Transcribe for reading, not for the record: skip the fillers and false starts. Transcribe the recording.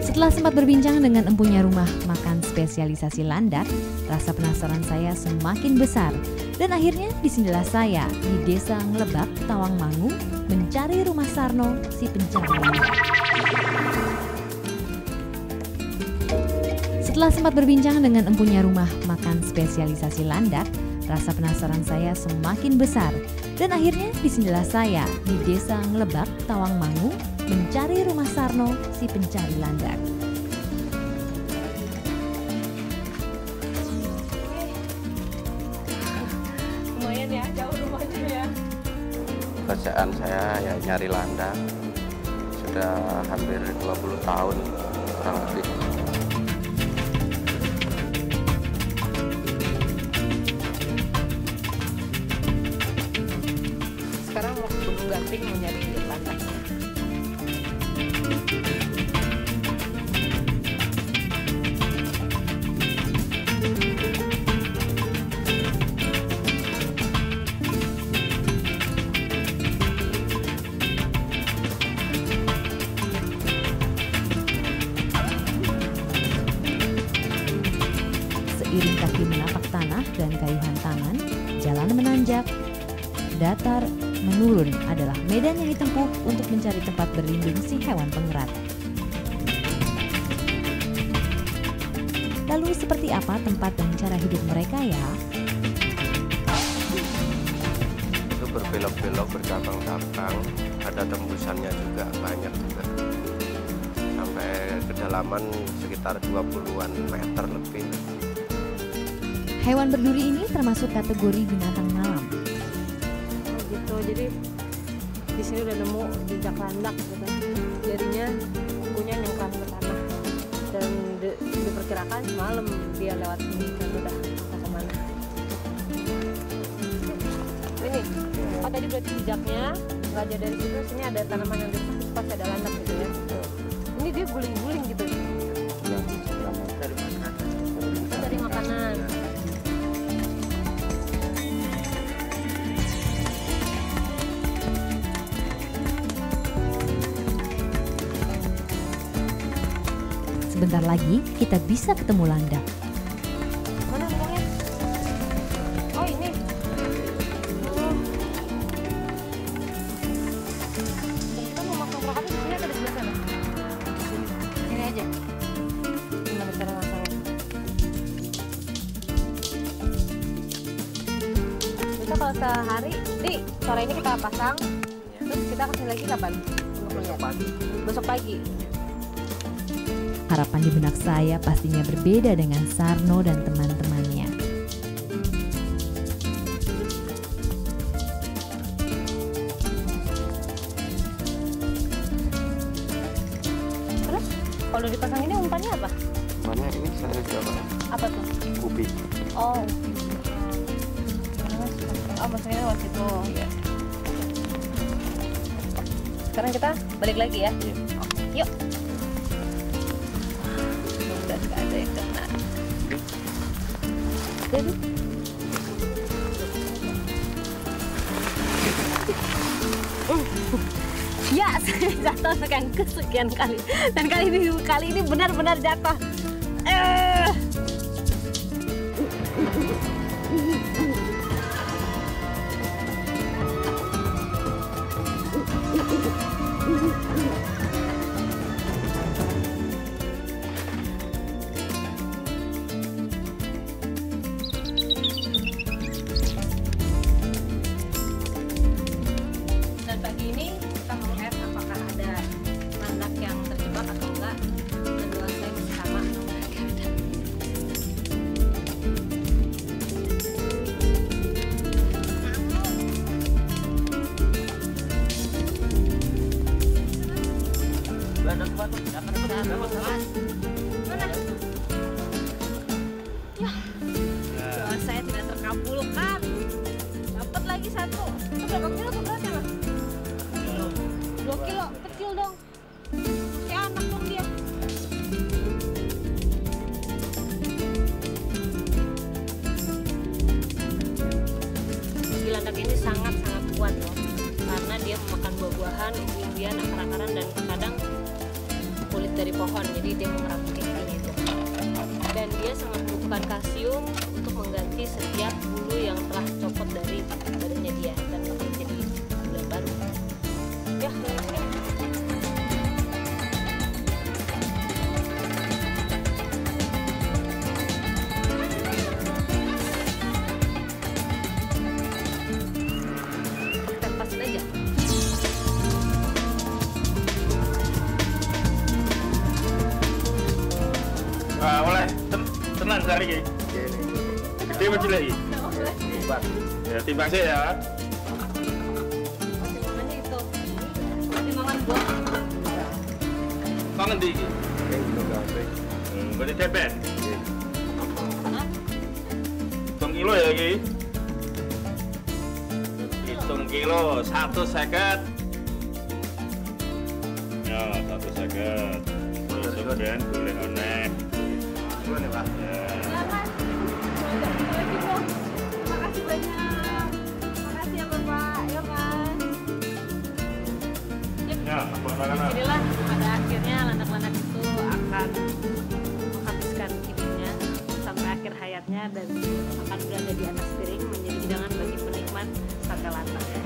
Setelah sempat berbincang dengan empunya rumah makan spesialisasi landak, rasa penasaran saya semakin besar. Dan akhirnya disinilah saya di Desa Nglebak, Tawangmangu, mencari rumah Sarno, si pencari landak. Setelah sempat berbincang dengan empunya rumah makan spesialisasi landak, rasa penasaran saya semakin besar. Dan akhirnya disinilah saya di Desa Nglebak, Tawangmangu, mencari rumah Sarno, si pencari landak. Lumayan ya, jauh rumahnya ya. Pekerjaan saya ya nyari landak. Sudah hampir 20 tahun kurang lebih. Sekarang mau ke Gunung Gamping mau nyari landak. Seiring kaki menapak tanah dan kayuhan tangan, jalan menanjak, datar, menurun adalah medan yang ditempuh untuk mencari tempat berlindung si hewan pengerat. Lalu seperti apa tempat dan cara hidup mereka ya? Itu berbelok-belok, bercabang-cabang, ada tembusannya juga, banyak juga. Sampai kedalaman sekitar 20-an meter lebih. Hewan berduri ini termasuk kategori binatang malam. Oh gitu, jadi di sini udah nemu jejak landak gitu. Jadinya kukunya nyengkram ke tanah. Dan diperkirakan semalam dia lewat sini dan udah entah kemana. Ini, oh tadi berarti jejaknya nggak aja dari situ, sini ada tanaman yang dirusak, pasti ada landak gitu ya. Ini dia guling-guling gitu. Dari makanan. Sebentar lagi kita bisa ketemu landak. Mana burungnya? Oh ini. Oh. Kita mau makan kroket di sini atau di sebelah sana? Sini aja. Gimana cara masangnya? Kita kalau sehari, sore ini kita pasang, terus kita kasih lagi kapan? Besok pagi. Besok pagi. Harapan di benak saya pastinya berbeda dengan Sarno dan teman-temannya. Terus kalau dipasang ini umpannya apa? Umpannya ini saya jual Apa tuh? ubi. Oh. Oh, maksudnya lewat situ. Iya. Sekarang kita balik lagi ya. Iya. Yuk. Mudah gak ada yang kena. Jadi. Ya, saya jatuh sekian kali. Dan kali ini benar-benar jatuh. Dan pagi ini kita mau lihat apakah ada landak yang terjebak atau enggak. Kedua saya sama. Mana? Ya, doa saya tidak terkabulkan. Dapat lagi satu. Itu berapa kilo tuh beratnya, Mas? 2 kilo, kecil dong. Kayak anak dong dia. Si landak ini sangat-sangat kuat loh. Karena dia memakan buah-buahan, umbi-umbian, akar-akaran, dan kadang kulit dari pohon, jadi dia mengerap intinya itu. Dan dia sangat membutuhkan kalsium untuk mengganti setiap bulu yang telah copot dari badannya dia dan menjadi bulu yang baru. Ya, kita lepasin aja. Oleh tenang sekali ki. Gede macam lagi. Ya timbang sih ya. Timbangannya itu. Timbangan buah. Kau ngendi ki? Berarti tepen. Hitung kilo ya ki. Hitung kilo 150. Ya 150. Terus kemudian boleh oneh. Dulu nih Pak. Ya. Makasih banyak. Makasih ya Bapak. Ya Mas. Ya, apa makanan? Inilah pada akhirnya landak-landak itu akan menghabiskan hidupnya sampai akhir hayatnya dan akan berada di atas piring menjadi hidangan bagi penikmat sate landak.